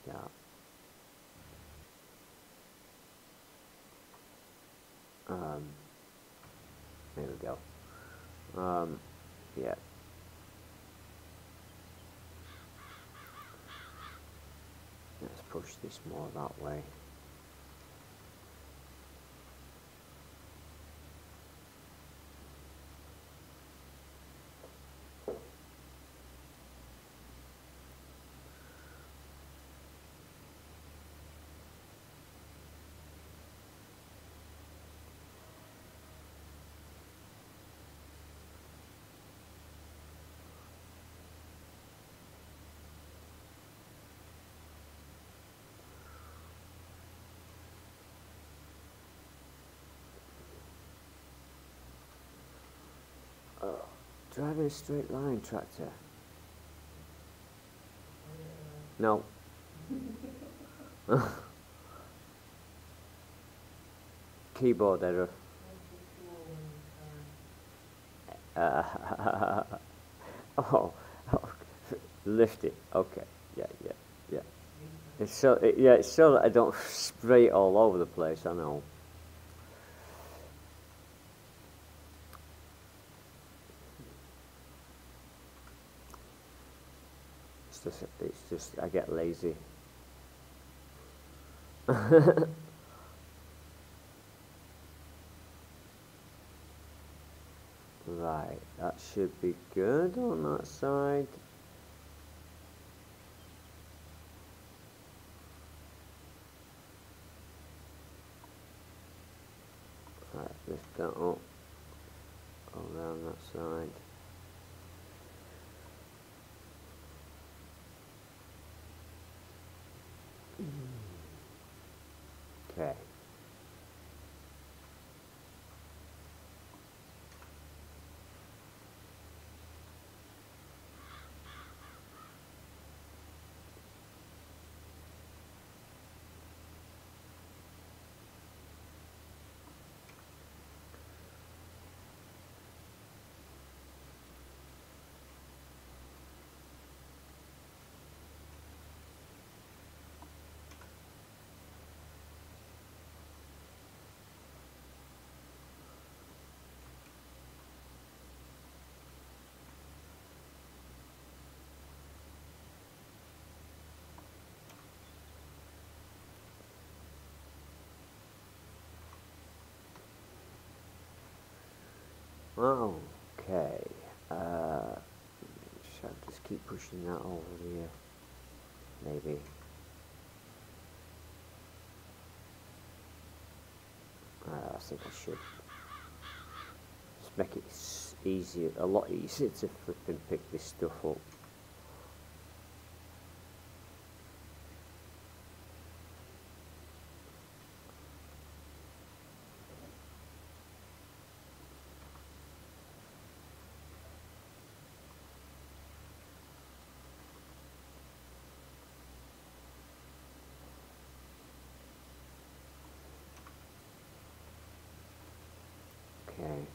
Start. There we go. Yeah. Let's push this more that way. Driving a straight line, tractor. No. Keyboard error. Oh, lift it. Okay. Yeah. It's so it's so that I don't spray it all over the place. I know. It's just I get lazy. Right, that should be good on that side. Right, lift that up around that side. Okay. Okay. Shall I just keep pushing that over here? Maybe. I think I should. Just make it easier, a lot easier to flipping pick this stuff up. Okay.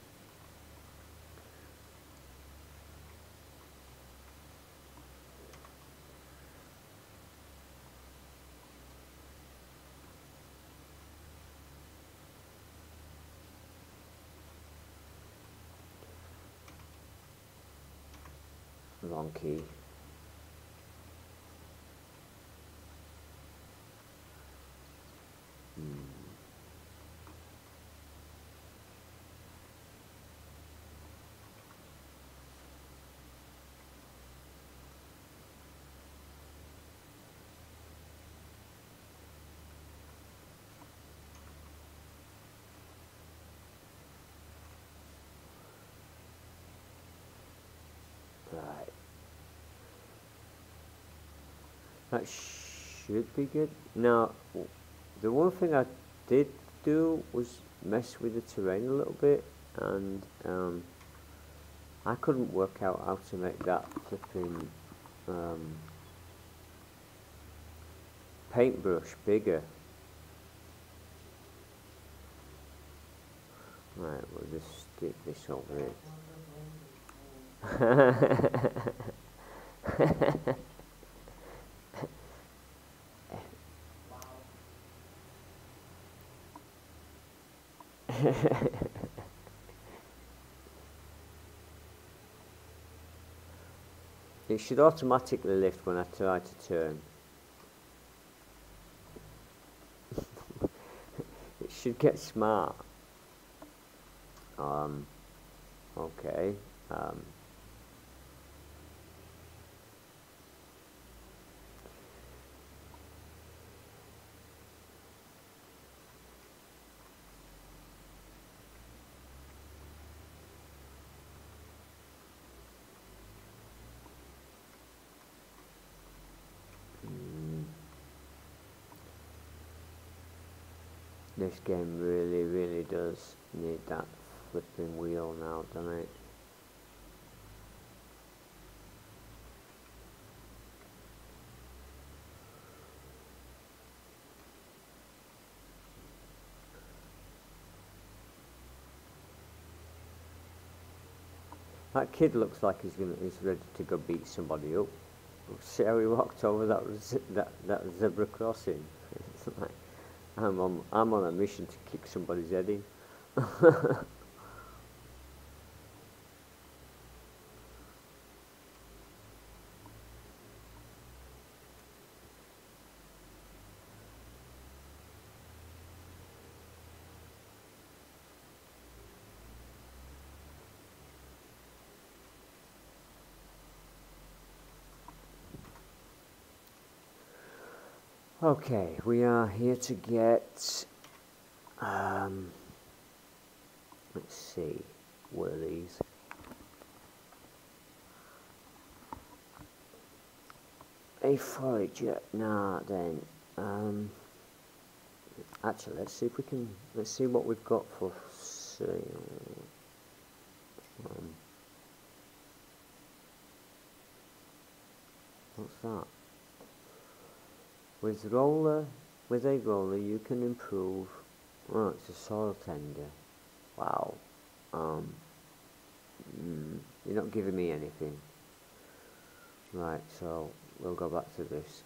Wrong key. Right. That should be good. Now, the one thing I did do was mess with the terrain a little bit, and I couldn't work out how to make that flipping paintbrush bigger. Right, we'll just stick this over it. It should automatically lift when I try to turn. It should get smart. Okay. This game really, really does need that flipping wheel now, doesn't it? That kid looks like he's ready to go beat somebody up. See how he walked over that zebra crossing. It's like I'm on a mission to kick somebody's head in. Okay, we are here to get, let's see, what are these? A forager, nah then, actually let's see what we've got for sale. What's that? With a roller you can improve. Oh, it's a soil tender. Wow. You're not giving me anything. Right, so we'll go back to this.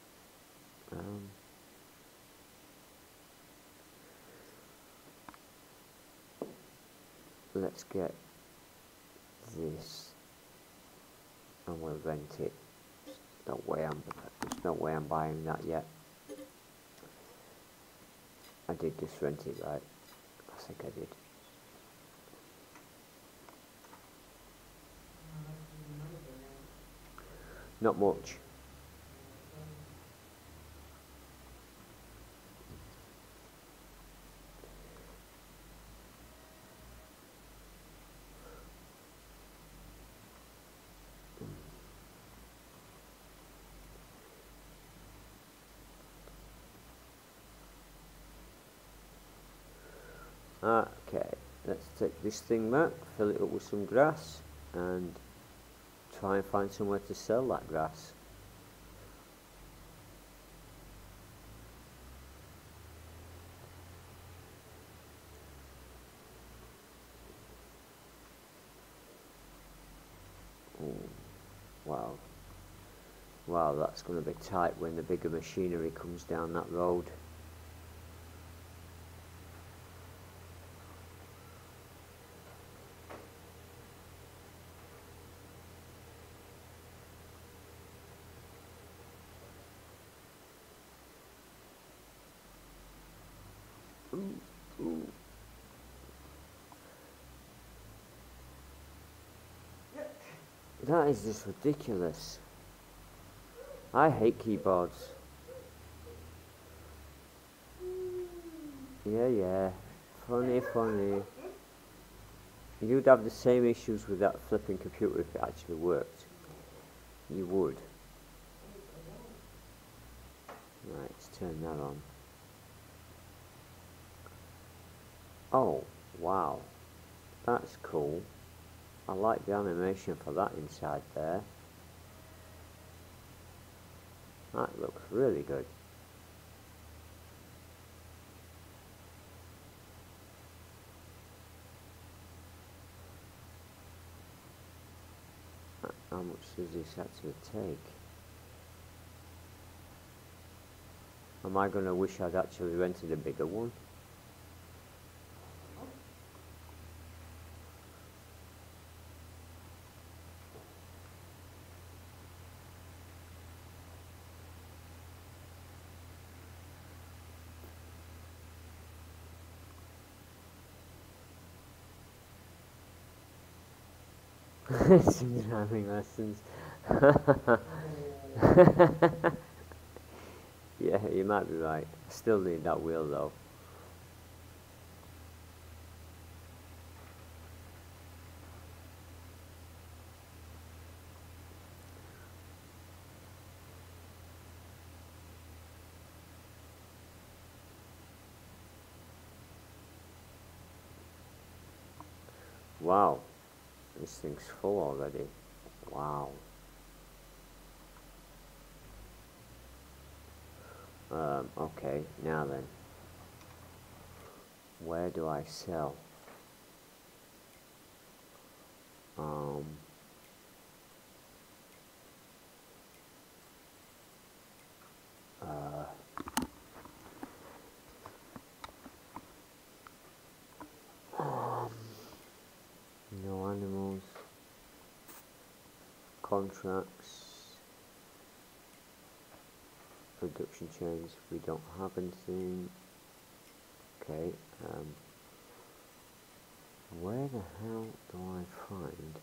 Let's get this and we'll rent it. There's no way I'm buying that yet. I did just rent it, right? I think I did. Not much. Okay, let's take this thing back, fill it up with some grass, and try and find somewhere to sell that grass. Ooh, wow. Wow, that's going to be tight when the bigger machinery comes down that road. Ooh. That is just ridiculous. I hate keyboards. Yeah. Funny. You'd have the same issues with that flipping computer if it actually worked. You would. Right, let's turn that on. Oh, wow. That's cool. I like the animation for that inside there. That looks really good. How much does this actually take? Am I going to wish I'd actually rented a bigger one? Some driving lessons. Yeah, you might be right. I still need that wheel though. Wow, this thing's full already. Wow. Okay, now then. Where do I sell? Um, uh, no animals. Contracts. Production chains. We don't have anything. Okay. Where the hell do I find?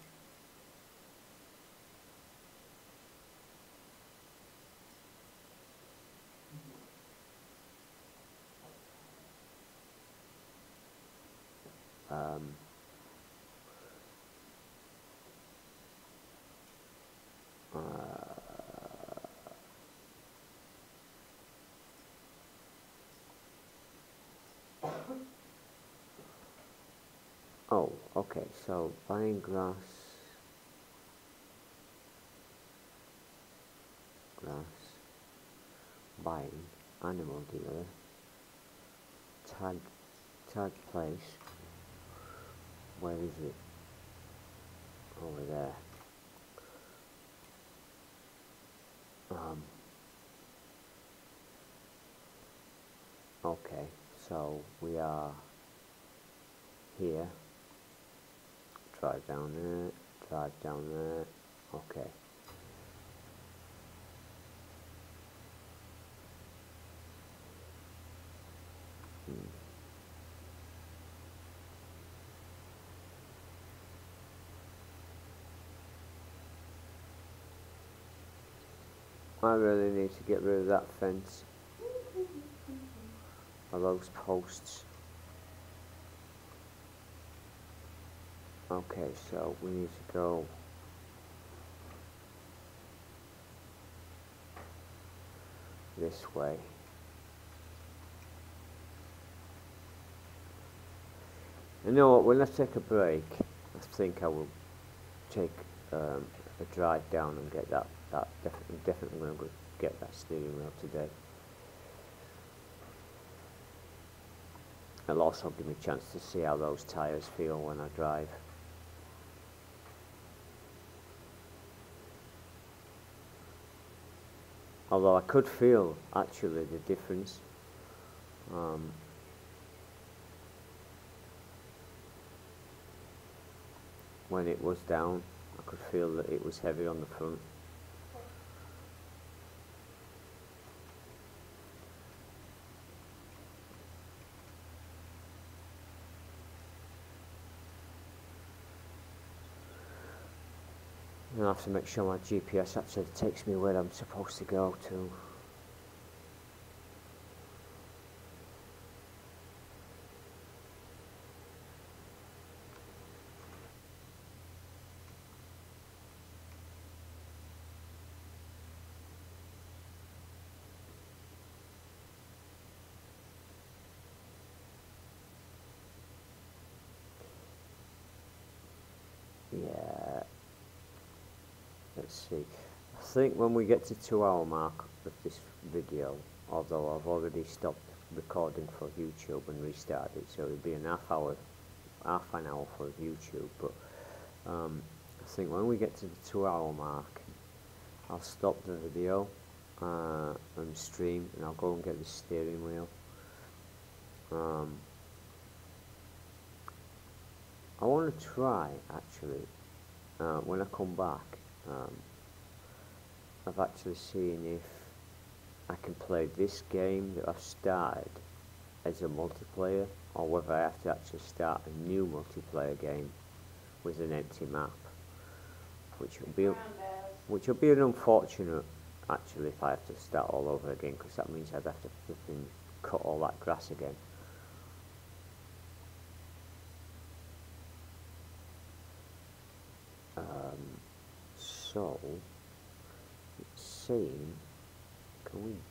Um, oh, okay, so buying grass, buying, animal dealer, tag place, where is it? Over there. Okay, so we are here, drive down there, okay. I really need to get rid of that fence, or those posts. Okay, so we need to go this way. You know what, when I take a break, I think I will take a drive down and get that definitely going to get that steering wheel today. It'll also give me a chance to see how those tyres feel when I drive. Although I could feel actually the difference. When it was down, I could feel that it was heavy on the front. And I have to make sure my GPS actually takes me where I'm supposed to go to. Yeah. Let's see. I think when we get to 2 hour mark of this video, although I've already stopped recording for YouTube and restarted, so it'll be half an hour for YouTube, but I think when we get to the 2 hour mark, I'll stop the video and stream, and I'll go and get the steering wheel. I want to try, actually, when I come back, I've actually seen if I can play this game that I've started as a multiplayer, or whether I have to actually start a new multiplayer game with an empty map. which will be an unfortunate, actually, if I have to start all over again, because that means I'd have to flipping cut all that grass again. So, it's saying, can we...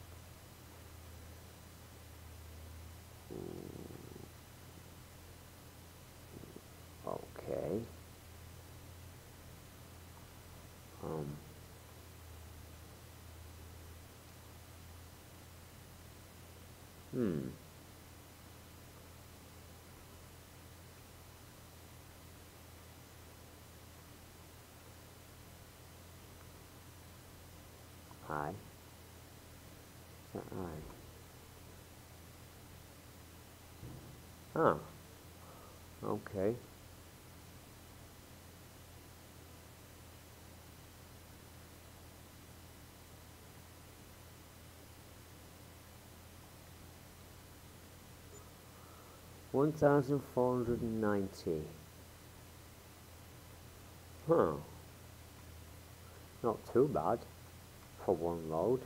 Okay. Aye. Is that aye? Ah. Okay. $1,490. Huh. Not too bad for one load.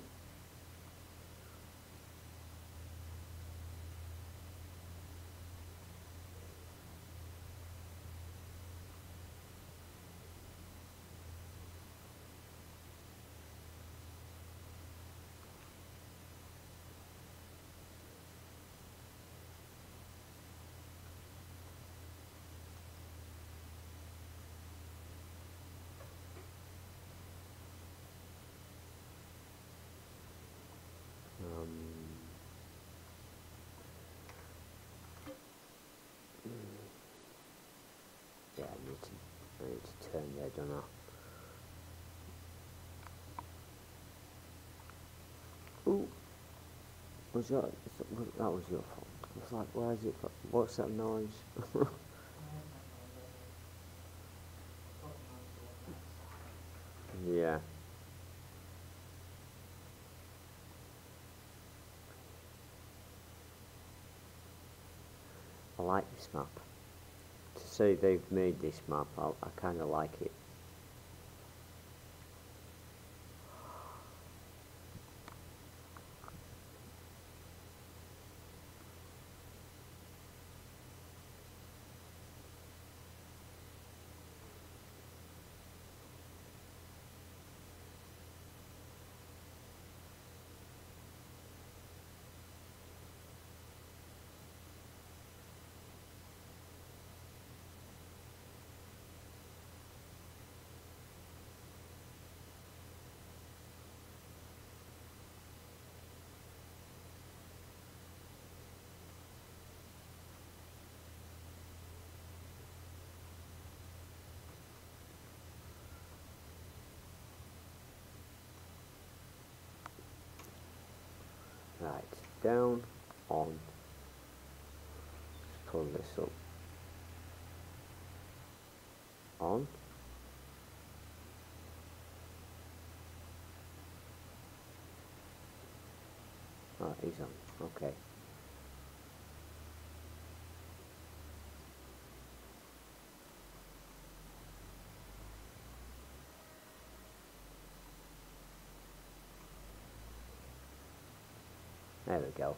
Yeah, I need to turn there, don't I? Ooh, that was your fault. It's like, why is it? What's that noise? Yeah. I like this map. To say they've made this map, I kind of like it. Right, down, on. Let's pull this up. On. Oh, he's on. Okay. There we go.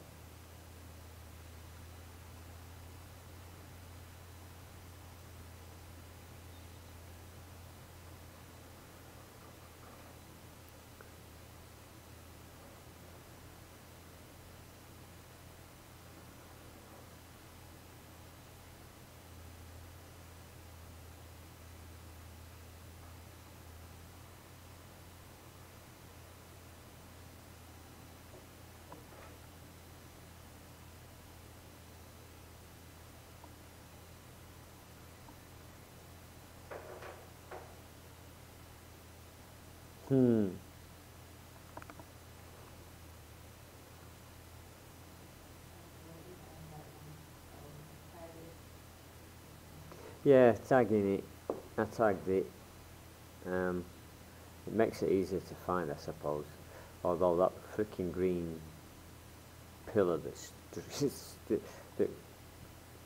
Yeah, tagging it. I tagged it. It makes it easier to find, I suppose. Although that freaking green pillar that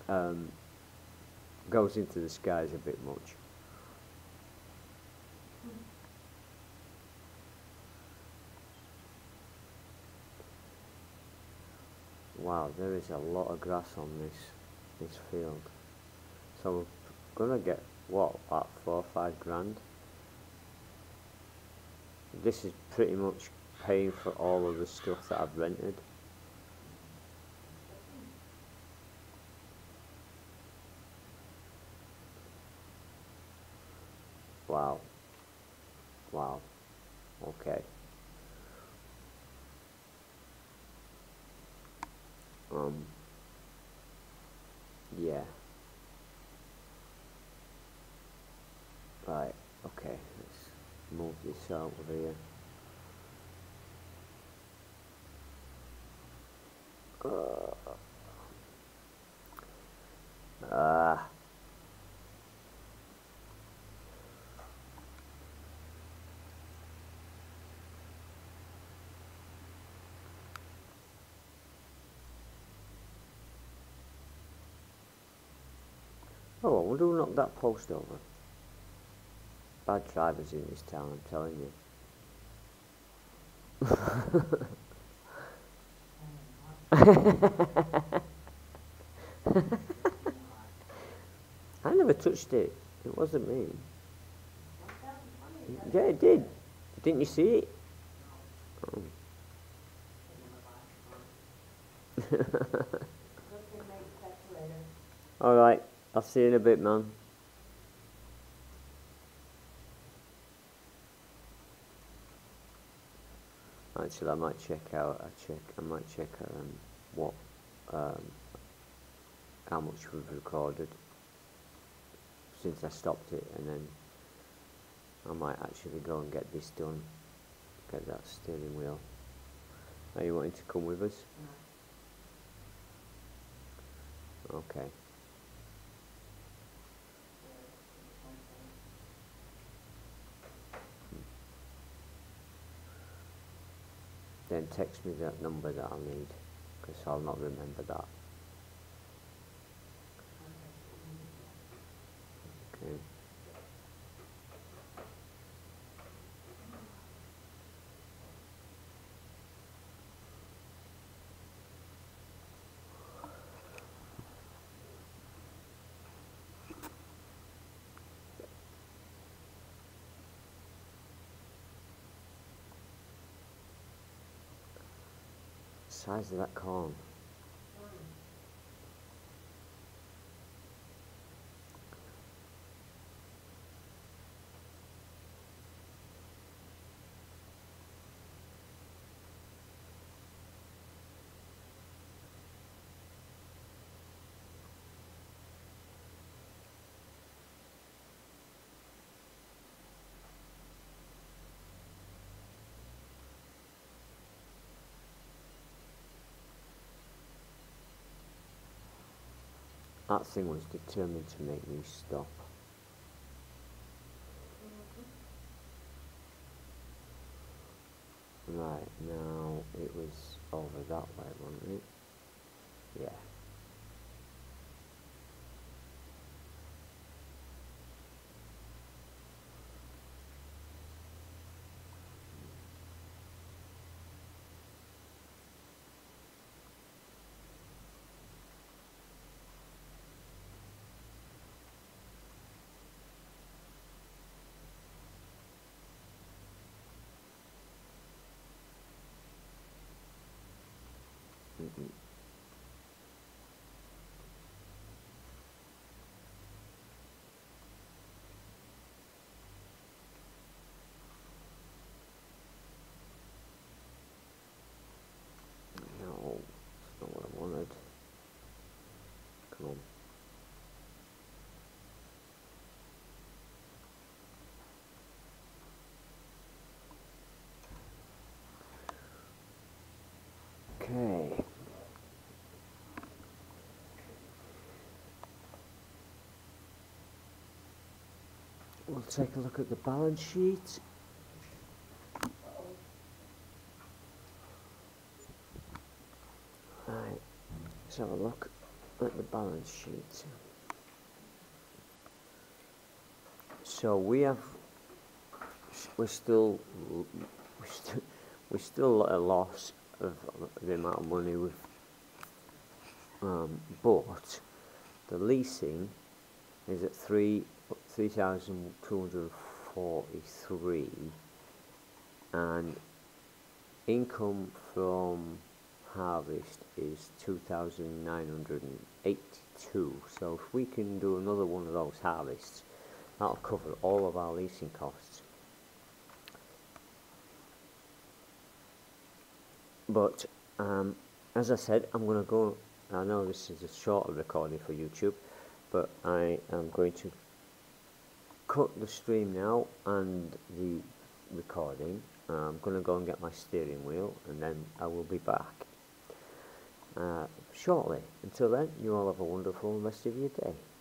goes into the sky is a bit much. wow, there is a lot of grass on this field. So we're gonna get what, about 4 or 5 grand. This is pretty much paying for all of the stuff that I've rented. Wow. Wow. Okay. Yeah. Right, okay, let's move this out of here. Ah. Oh, I wonder who knocked that post over. Bad drivers in this town, I'm telling you. I never touched it. It wasn't me. Yeah, it did. Didn't you see it? Oh. Alright, I'll see you in a bit, man. Actually, I might check out, what, how much we've recorded since I stopped it, and then I might actually go and get this done, get that steering wheel. Are you wanting to come with us? No. Okay. Then text me that number that I'll need, because I'll not remember that. Okay. Size of that corn. That thing was determined to make me stop. Right, now it was over that way, wasn't it? Yeah. Mm-hmm. No, that's not what I wanted. Come on. Okay. We'll take a look at the balance sheet. Right, let's have a look at the balance sheet. So we're still at a loss of the amount of money we've but the leasing is at 3,243, and income from harvest is 2,982. So if we can do another one of those harvests, that'll cover all of our leasing costs. But as I said, I'm going to go. I know this is a shorter recording for YouTube, but I am going to cut the stream now and the recording. I'm going to go and get my steering wheel, and then I will be back shortly. Until then, you all have a wonderful rest of your day.